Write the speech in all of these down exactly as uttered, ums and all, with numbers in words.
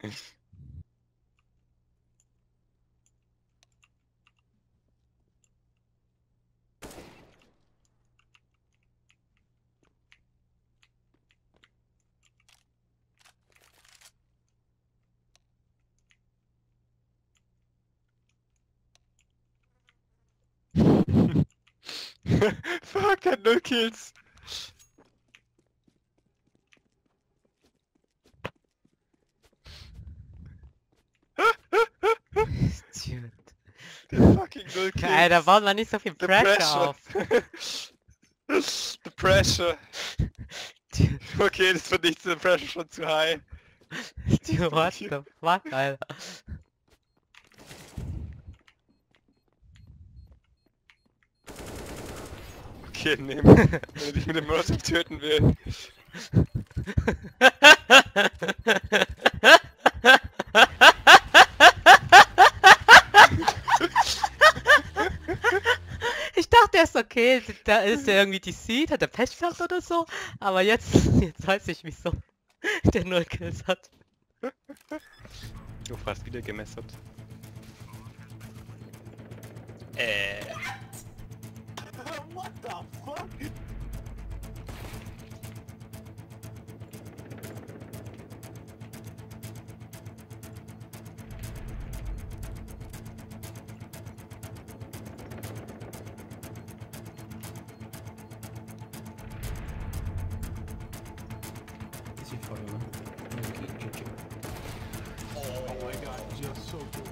Fuck, der hat null Kills. Dude. Der fucking null Kills. Alter, baut man nicht so viel The Pressure, pressure. auf. The pressure. Dude, Okay, das wird nicht, the pressure schon zu high. dude, what the fuck, Alter. Okay, nehmen. Wenn er dich mit dem Molotov töten will. Ich dachte erst, okay, da ist der irgendwie die Seed, hat der Pech gehabt oder so, aber jetzt, jetzt weiß ich wieso der null Kills hat. Du hast wieder gemessert. Äh. What the fuck? Is he following? Okay, okay. Oh my god, just so cool.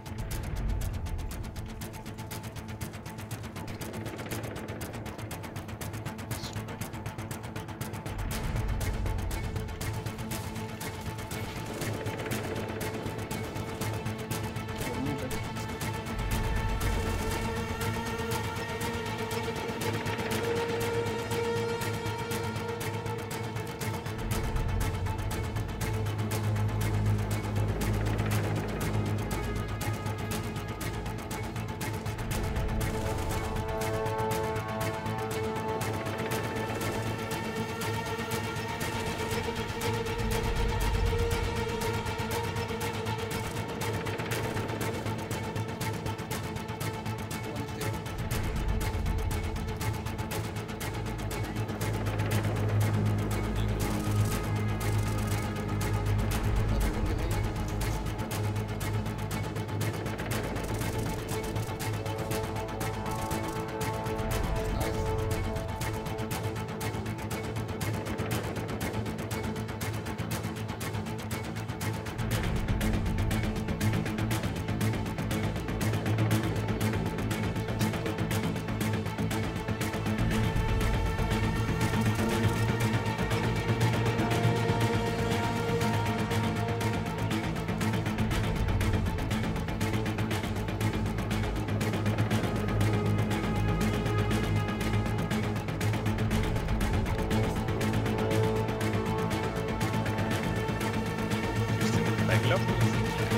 Reingelaufen ist.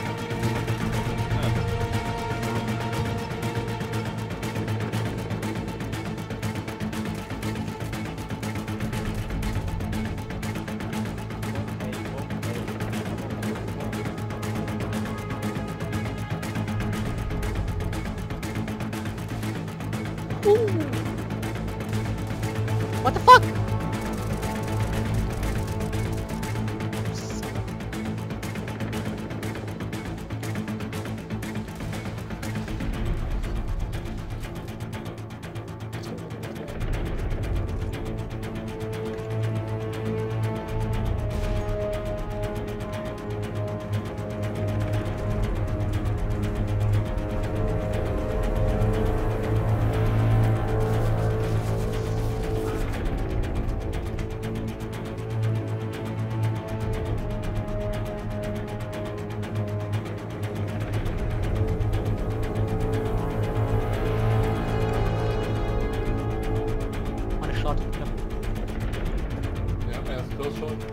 What the fuck? Meine Shot. Ja, er ist close shot.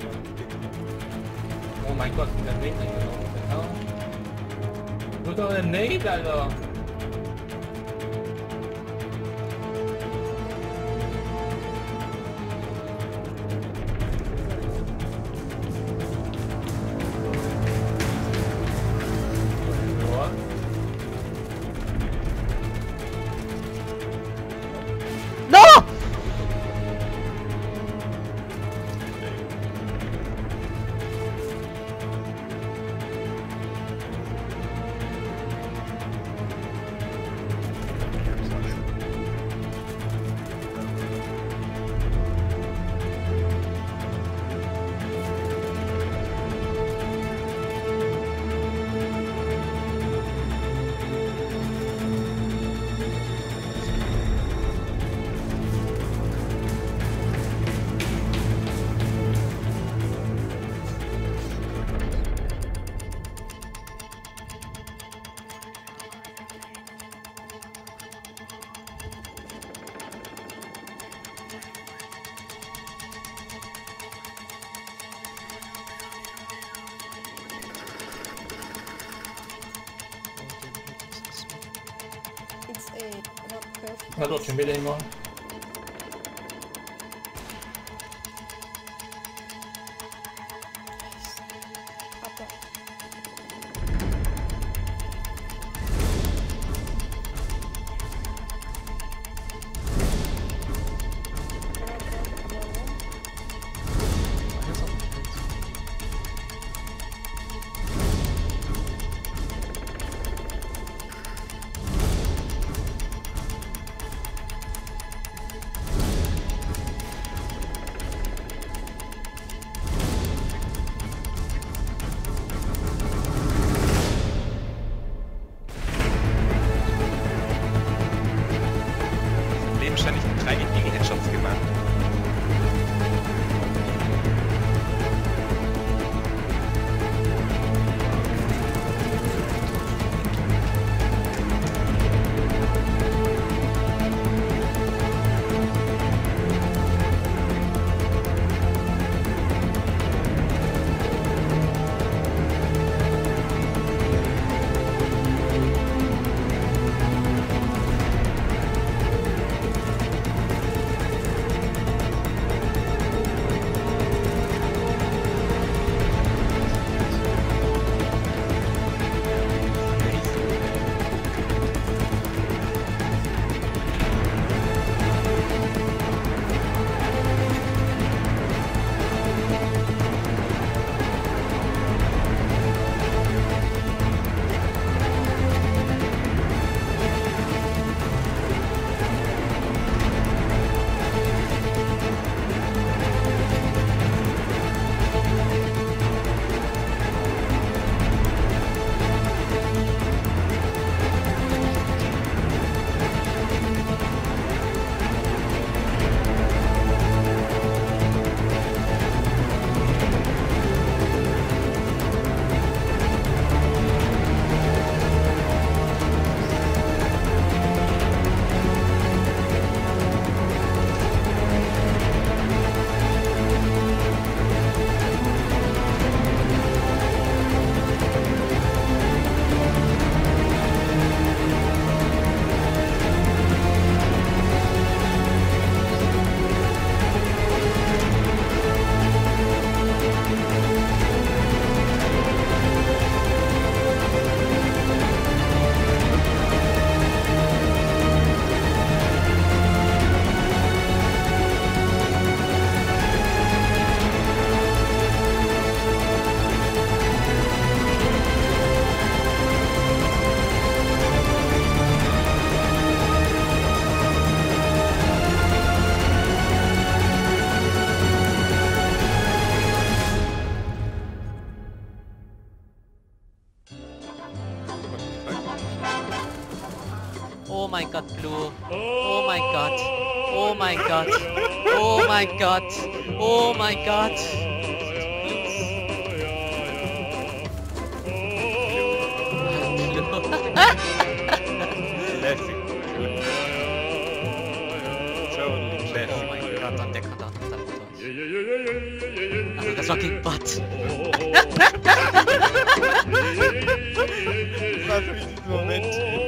Oh mein Gott, der Nate eingelaufen. Wo ist doch der Nate, Alter? 나도 준비된 거. Leben ständig mit drei gegen Headshots gemacht. Oh my god, Blue. Oh my god. Oh my god. Oh my god. Oh my god. Classic. Totally Oh classic. my god, und der kann da noch damit durch. Also das war gegen Bot. Das war für mich dieser Moment.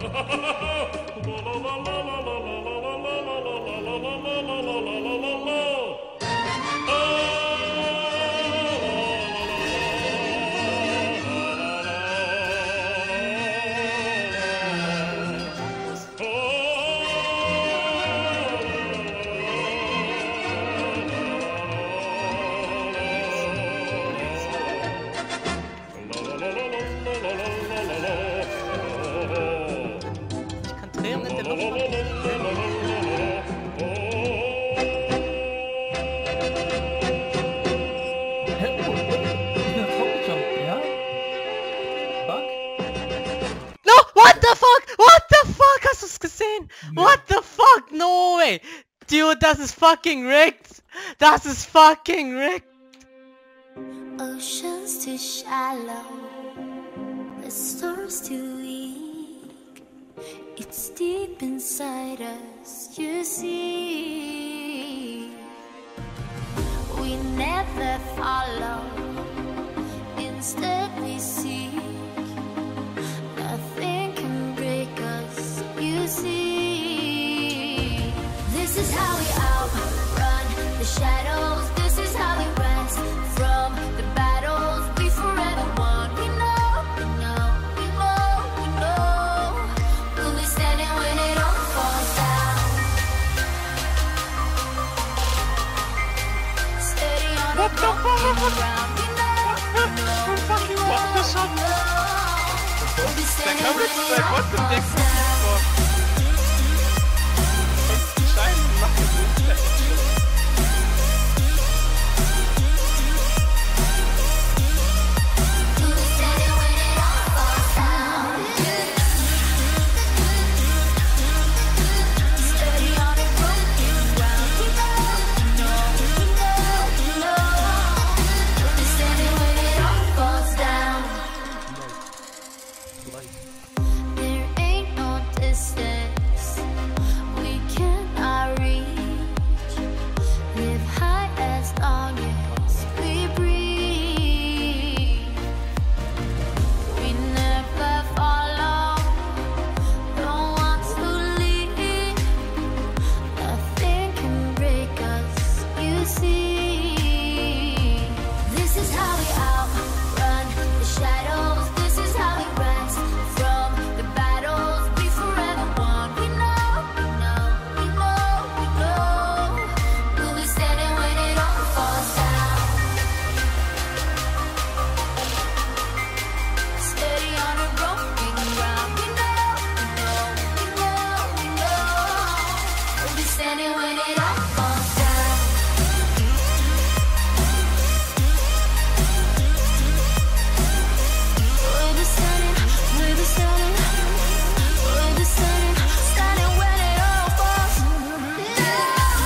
Ich kann Tränen in der Luft machen. Hä? Oh, ich bin draufgejumpt, ja? Fuck? No! What the fuck? What the fuck? Hast du es gesehen? Nee. What the fuck? No way! Dude, das ist fucking rigged! Das ist fucking rigged! Oceans too shallow, the stars too weak. It's deep inside us, you see. We never follow, instead we seek. Nothing can break us, you see. This is how we outrun the shadows. This is how we rise from the battles we forever won. We know, we know, we know, we know. We'll be standing when it all falls down. Steady on the broken ground. We know, we know, we know, we know. We'll be Da standing kam when jetzt it zwei all Bots im Deck falls down. vor. Scheiße, mach das nicht. We'll be standing when it all falls down. Steady on the broken ground. We know, we know, we know, we know. We'll be standing when it all falls down. There ain't no distance we cannot reach. Live high as long as we breathe. We never follow, don't want to leave. Nothing can break us, you see. This is how we outrun the shadows. This is how we rise from the battles we forever won. We know, we know, we know, we know. We'll be standing when it all falls down. Steady on a broken ground. We know, we know, we know, we know. We'll be standing when it all falls down. We'll be standing, we'll be standing, we'll be standing, standing when it all falls down.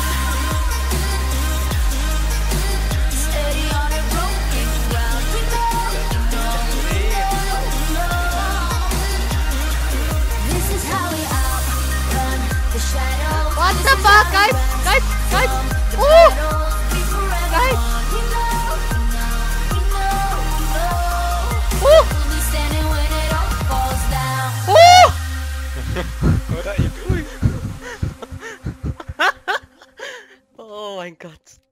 Steady on a broken ground. We know, we know, we know, we know. This is how we outrun the shadows. What This the is fuck, how we guys? rise Guys, guys! from the Oh! battles we forever Guys! won. We know, we know, we know, we know. Oh! We'll be standing when it all falls down. Oh! Oder ich durch. Oh mein Gott.